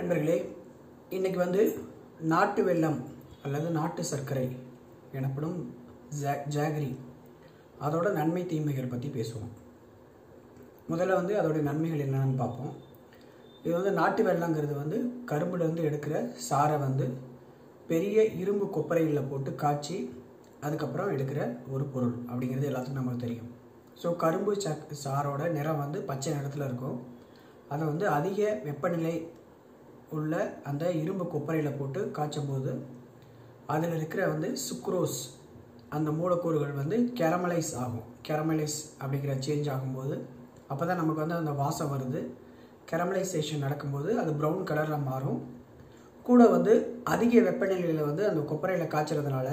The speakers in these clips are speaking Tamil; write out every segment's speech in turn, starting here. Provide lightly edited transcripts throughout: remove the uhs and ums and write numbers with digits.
நண்பர்களே, இன்னைக்கு வந்து நாட்டு வெல்லம் அல்லது நாட்டு சர்க்கரை எனப்படும் ஜாகரி அதோட நன்மை தீமைகள் பற்றி பேசுவோம். முதல்ல வந்து அதோடைய நன்மைகள் என்னென்னு பார்ப்போம். இது வந்து நாட்டு வெல்லங்கிறது வந்து கரும்புலேருந்து எடுக்கிற சாரை வந்து பெரிய இரும்பு கொப்பரைகளில் போட்டு காய்ச்சி அதுக்கப்புறம் எடுக்கிற ஒரு பொருள் அப்படிங்கிறது எல்லாத்துக்கும் நமக்கு தெரியும். ஸோ கரும்பு சாரோட நிறம் வந்து பச்சை நிறத்தில் இருக்கும். அதை வந்து அதிக வெப்பநிலை உள்ள அந்த இரும்பு கொப்பரையில் போட்டு காய்ச்சும் போது அதில் இருக்கிற வந்து சுக்ரோஸ் அந்த மூலக்கூறுகள் வந்து கேரமலைஸ் ஆகும். கேரமலைஸ் அப்படிங்கிற சேஞ்ச் ஆகும்போது அப்போ தான் நமக்கு வந்து அந்த வாசம் வருது. கேரமலைசேஷன் நடக்கும்போது அது ப்ரௌன் கலரில் மாறும். கூட வந்து அதிக வெப்பநிலையில் வந்து அந்த கொப்பரையில் காய்ச்சறதுனால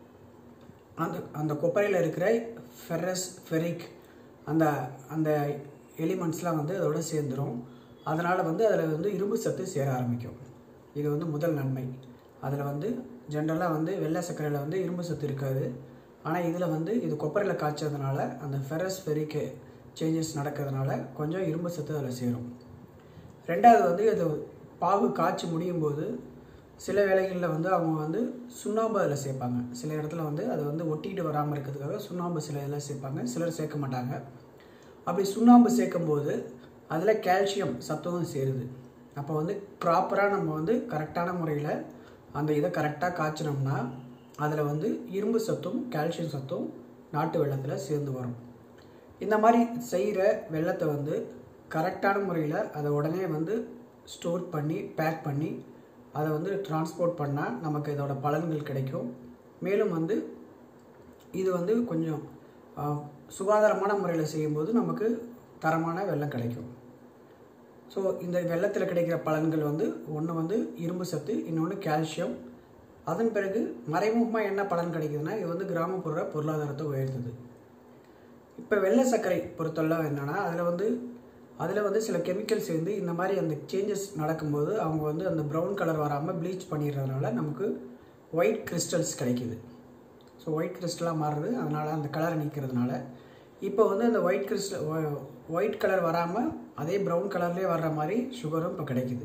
அந்த கொப்பரையில் இருக்கிற ஃபெரஸ் ஃபெரிக் அந்த அந்த எலிமெண்ட்ஸ்லாம் வந்து அதோட சேர்ந்துடும். அதனால் வந்து அதில் வந்து இரும்பு சத்து சேர ஆரம்பிக்கும். இது வந்து முதல் நன்மை. அதில் வந்து ஜென்ரலாக வந்து வெள்ளை சர்க்கரையில் வந்து இரும்பு சத்து இருக்காது. ஆனால் இதில் வந்து இது கொப்பரையில் காய்ச்சதுனால அந்த ஃபெரஸ் ஃபெரிக் சேஞ்சஸ் நடக்கிறதுனால கொஞ்சம் இரும்பு சத்து அதில் சேரும். ரெண்டாவது வந்து இது பாகு காய்ச்சி முடியும் போது சில வேளைகளில் வந்து அவங்க வந்து சுண்ணாம்பு அதில் சேர்ப்பாங்க. சில இடத்துல வந்து அதை வந்து ஒட்டிகிட்டு வராமல் இருக்கிறதுக்காக சுண்ணாம்பு சில இதில் சேர்ப்பாங்க, சிலர் சேர்க்க மாட்டாங்க. அப்படி சுண்ணாம்பு சேர்க்கும்போது அதில் கால்சியம் சத்தும் சேருது. அப்போ வந்து ப்ராப்பராக நம்ம வந்து கரெக்டான முறையில் அந்த இதை கரெக்டாக காய்ச்சினோம்னா அதில் வந்து இரும்பு சத்தும் கால்சியம் சத்தும் நாட்டு வெல்லத்தில் சேர்ந்து வரும். இந்த மாதிரி செய்கிற வெல்லத்தை வந்து கரெக்டான முறையில் அதை உடனே வந்து ஸ்டோர் பண்ணி பேக் பண்ணி அதை வந்து டிரான்ஸ்போர்ட் பண்ணால் நமக்கு இதோட பலன்கள் கிடைக்கும். மேலும் வந்து இது வந்து கொஞ்சம் சுகாதாரமான முறையில் செய்யும்போது நமக்கு தரமான வெல்லம் கிடைக்கும். ஸோ இந்த வெல்லத்தில் கிடைக்கிற பலன்கள் வந்து ஒன்று வந்து இரும்பு சத்து, இன்னொன்று கால்சியம். அதன் பிறகு மறைமுகமாக என்ன பலன் கிடைக்குதுன்னா இது வந்து கிராமப்புற பொருளாதாரத்தை உயர்த்துது. இப்போ வெள்ளை சர்க்கரை பொறுத்தளவு என்னென்னா அதில் வந்து சில கெமிக்கல்ஸ் சேர்ந்து இந்த மாதிரி அந்த சேஞ்சஸ் நடக்கும்போது அவங்க வந்து அந்த ப்ரௌன் கலர் வராமல் ப்ளீச் பண்ணிடுறதுனால நமக்கு ஒயிட் கிறிஸ்டல்ஸ் கிடைக்கிது. ஸோ ஒயிட் கிறிஸ்டலாக மாறுறது. அதனால் அந்த கலரை நீக்கிறதுனால இப்போ வந்து அந்த ஒயிட் கலர் வராமல் அதே ப்ரௌன் கலர்லேயே வர்ற மாதிரி சுகரும் இப்போ கிடைக்கிது.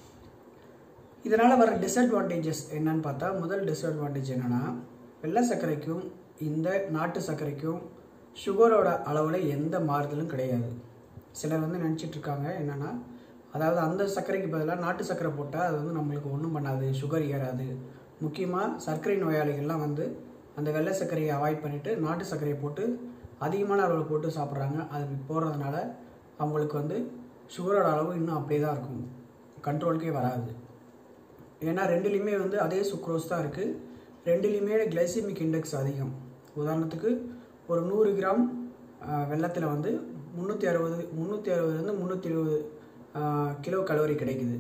இதனால் வர டிஸ்அட்வான்டேஜஸ் என்னன்னு பார்த்தா, முதல் டிஸ்அட்வான்டேஜ் என்னென்னா வெள்ளை சர்க்கரைக்கும் இந்த நாட்டு சர்க்கரைக்கும் சுகரோட அளவில் எந்த மாறுதலும் கிடையாது. சிலர் வந்து நினச்சிட்ருக்காங்க என்னென்னா, அதாவது அந்த சர்க்கரைக்கு பதிலாக நாட்டு சர்க்கரை போட்டால் அது வந்து நம்மளுக்கு ஒன்றும் பண்ணாது, சுகர் ஏறாது. முக்கியமாக சர்க்கரை நோயாளிகள்லாம் வந்து அந்த வெள்ளை சர்க்கரையை அவாய்ட் பண்ணிவிட்டு நாட்டு சர்க்கரையை போட்டு அதிகமான அளவில் போட்டு சாப்பிட்றாங்க. அது போடுறதுனால அவங்களுக்கு வந்து சுகரோட அளவு இன்னும் அப்படியே தான் இருக்கும், கண்ட்ரோலுக்கே வராது. ஏன்னா ரெண்டுலேயுமே வந்து அதே சுக்ரோஸ் தான் இருக்குது. ரெண்டுலேயுமே கிளைசிமிக் இண்டெக்ஸ் அதிகம். உதாரணத்துக்கு ஒரு 100 கிராம் வெல்லத்தில் வந்து 360 320 கிலோ கலோரி கிடைக்குது.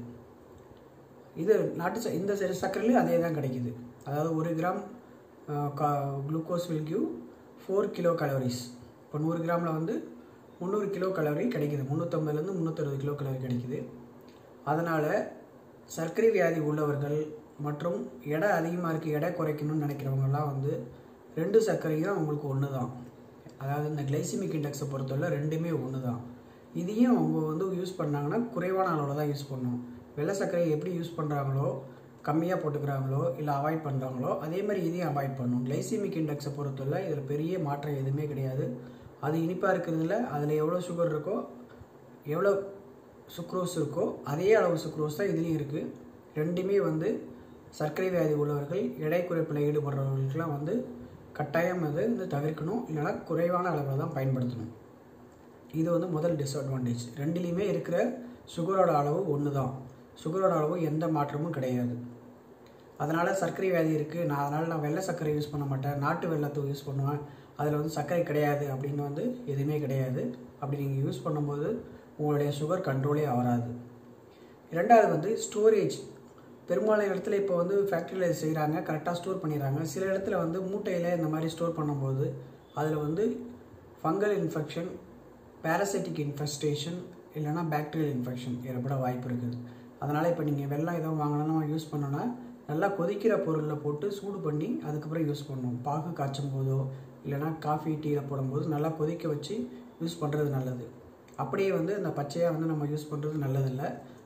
இது இந்த சர்க்கரையிலையும் அதே தான் கிடைக்குது. அதாவது 1 gram glucose will give 4 kilo calories. இப்போ 100 கிராமில் வந்து 300 கிலோ கலோரி கிடைக்குது. 350 360 கிலோ கலோரி கிடைக்குது. அதனால் சர்க்கரை வியாதி உள்ளவர்கள் மற்றும் எடை அதிகமாக இருக்குது, எடை குறைக்கணும்னு நினைக்கிறவங்கலாம் வந்து ரெண்டு சர்க்கரையும் அவங்களுக்கு ஒன்று தான். அதாவது இந்த கிளைசிமிக் இண்டெக்ஸை பொறுத்தவரை ரெண்டுமே ஒன்று தான். இதையும் அவங்க வந்து யூஸ் பண்ணாங்கன்னா குறைவான அளவில் தான் யூஸ் பண்ணணும். வெள்ளை சர்க்கரையை எப்படி யூஸ் பண்ணுறாங்களோ, கம்மியாக போட்டுக்கிறாங்களோ இல்லை அவாய்ட் பண்ணுறாங்களோ அதே மாதிரி இதையும் அவாய்ட் பண்ணணும். கிளைசிமிக் இண்டெக்ஸை பொறுத்தவரை இதில் பெரிய மாற்றம் எதுவுமே கிடையாது. அது இனிப்பாக இருக்கிறதுல அதில் எவ்வளோ சுகர் இருக்கோ, எவ்வளோ சுக்ரோஸ் இருக்கோ அதே அளவு சுக்ரோஸ் தான் இதுலேயும் இருக்குது. ரெண்டுமே வந்து சர்க்கரை வியாதி உள்ளவர்கள், எடை குறைப்பில் ஈடுபடுறவர்களுக்கெல்லாம் வந்து கட்டாயம் அது வந்து தவிர்க்கணும், இல்லைனா குறைவான அளவில் தான் பயன்படுத்தணும். இது வந்து முதல் டிஸ்அட்வான்டேஜ். ரெண்டுலேயுமே இருக்கிற சுகரோட அளவு ஒன்று தான். சுகரோட அளவு எந்த மாற்றமும் கிடையாது. அதனால் சர்க்கரை வியாதி இருக்குது, அதனால் நான் வெள்ளை சர்க்கரை யூஸ் பண்ண மாட்டேன், நாட்டு வெல்லத்தை யூஸ் பண்ணுவேன், அதில் வந்து சர்க்கரை கிடையாது அப்படின்னு வந்து எதுவுமே கிடையாது. அப்படி நீங்கள் யூஸ் பண்ணும்போது உங்களுடைய சுகர் கண்ட்ரோலே ஆகாது. இரண்டாவது வந்து ஸ்டோரேஜ். பெரும்பாலான இடத்துல இப்போ வந்து ஃபேக்ட்ரியில் செய்கிறாங்க, கரெக்டாக ஸ்டோர் பண்ணிடுறாங்க. சில இடத்துல வந்து மூட்டையில் இந்த மாதிரி ஸ்டோர் பண்ணும்போது அதில் வந்து ஃபங்கல் இன்ஃபெக்ஷன், பேரசைட்டிக் இன்ஃபெஸ்டேஷன் இல்லைனா பாக்டீரியல் இன்ஃபெக்ஷன் ஏற்பட வாய்ப்பு இருக்குது. அதனால் இப்போ நீங்கள் வெல்லம் எதுவும் வாங்கணும்னா யூஸ் பண்ணோன்னா நல்லா கொதிக்கிற பொருளில் போட்டு சூடு பண்ணி அதுக்கப்புறம் யூஸ் பண்ணணும். பாகு காய்ச்சும் போதோ இல்லைனா காஃபி டீயில் போடும்போது நல்லா கொதிக்க வச்சு யூஸ் பண்ணுறது நல்லது. அப்படியே வந்து இந்த பச்சையாக வந்து நம்ம யூஸ் பண்ணுறது நல்லதில்லை.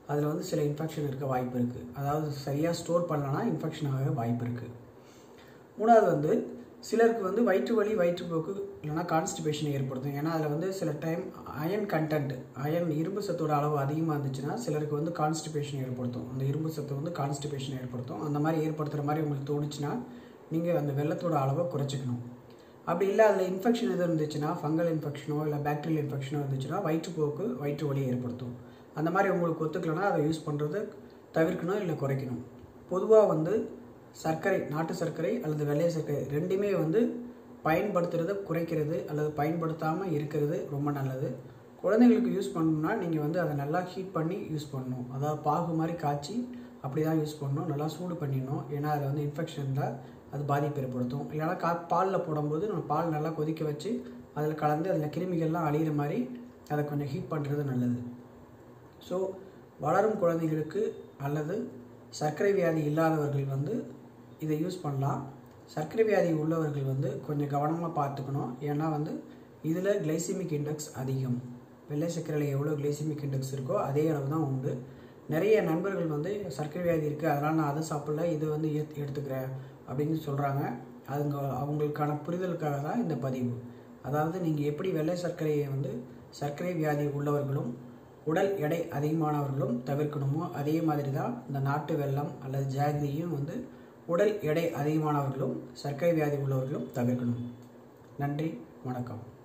அதில் வந்து சில இன்ஃபெக்ஷன் இருக்க வாய்ப்பு இருக்குது. அதாவது சரியாக ஸ்டோர் பண்ணலன்னா இன்ஃபெக்ஷன் ஆக வாய்ப்பு இருக்குது. மூணாவது வந்து சிலருக்கு வந்து வயிற்று வலி, வயிற்றுப்போக்கு இல்லைனா கான்ஸ்டிபேஷன் ஏற்படுத்தும். ஏன்னா அதில் வந்து சில டைம் அயன் கண்டென்ட், இரும்பு சத்தோட அளவு அதிகமாக இருந்துச்சுன்னா சிலருக்கு வந்து கான்ஸ்டிபேஷன் ஏற்படுத்தும். அந்த இரும்பு சத்து வந்து கான்ஸ்டிபேஷன் ஏற்படுத்தும். அந்த மாதிரி ஏற்படுத்துகிற மாதிரி உங்களுக்கு தோணுச்சுன்னா நீங்கள் அந்த வெள்ளத்தோட அளவை குறைச்சிக்கணும். அப்படி இல்லை அதில் இன்ஃபெக்ஷன் எதுவும் இருந்துச்சுன்னா, ஃபங்கல் இன்ஃபெக்ஷனோ இல்லை பாக்டீரியல் இன்ஃபெக்ஷனோ இருந்துச்சுன்னா வயிற்றுப்போக்கு, வயிற்று வலி ஏற்படுத்தும். அந்த மாதிரி உங்களுக்கு ஒத்துக்கலைன்னா அதை யூஸ் பண்ணுறது தவிர்க்கணும் இல்லை குறைக்கணும். பொதுவாக வந்து சர்க்கரை, நாட்டு சர்க்கரை அல்லது வெள்ளை சர்க்கரை ரெண்டுமே வந்து பயன்படுத்துகிறத குறைக்கிறது அல்லது பயன்படுத்தாமல் இருக்கிறது ரொம்ப நல்லது. குழந்தைங்களுக்கு யூஸ் பண்ணணும்னா நீங்கள் வந்து அதை நல்லா ஹீட் பண்ணி யூஸ் பண்ணணும். அதாவது பாகு மாதிரி காய்ச்சி அப்படி தான் யூஸ் பண்ணணும். நல்லா சூடு பண்ணிடணும். ஏன்னா அதில் வந்து இன்ஃபெக்ஷன் இருந்தால் அது பாதிப்பு ஏற்படுத்தும். இல்லைனா பாலில் போடும்போது நம்ம பால் நல்லா கொதிக்க வச்சு அதில் கலந்து அதில் கிருமிகள்லாம் அழிகிற மாதிரி அதை கொஞ்சம் ஹீட் பண்ணுறது நல்லது. ஸோ வளரும் குழந்தைகளுக்கு அல்லது சர்க்கரை வியாதி இல்லாதவர்கள் வந்து இதை யூஸ் பண்ணலாம். சர்க்கரை வியாதி உள்ளவர்கள் வந்து கொஞ்சம் கவனமாக பார்த்துக்கணும். ஏன்னா வந்து இதில் கிளைசிமிக் இண்டெக்ஸ் அதிகம். வெள்ளை சர்க்கரையில் எவ்வளோ கிளைசிமிக் இண்டெக்ஸ் இருக்கோ அதே அளவு தான் உண்டு. நிறைய நண்பர்கள் வந்து சர்க்கரை வியாதி இருக்குது, அதனால் நான் அதை சாப்பிடல, இது வந்து எடுத்துக்கிறேன் அப்படின்னு சொல்கிறாங்க. அவங்களுக்கான புரிதலுக்காக தான் இந்த பதிவு. அதாவது நீங்கள் எப்படி வெள்ளை சர்க்கரையை வந்து சர்க்கரை வியாதி உள்ளவர்களும் உடல் எடை அதிகமானவர்களும் தவிர்க்கணுமோ அதே மாதிரி தான் இந்த நாட்டு வெல்லம் அல்லது ஜாகரியும் வந்து உடல் எடை அதிகமானவர்களும் சர்க்கரை வியாதி உள்ளவர்களும் தவிர்க்கணும். நன்றி, வணக்கம்.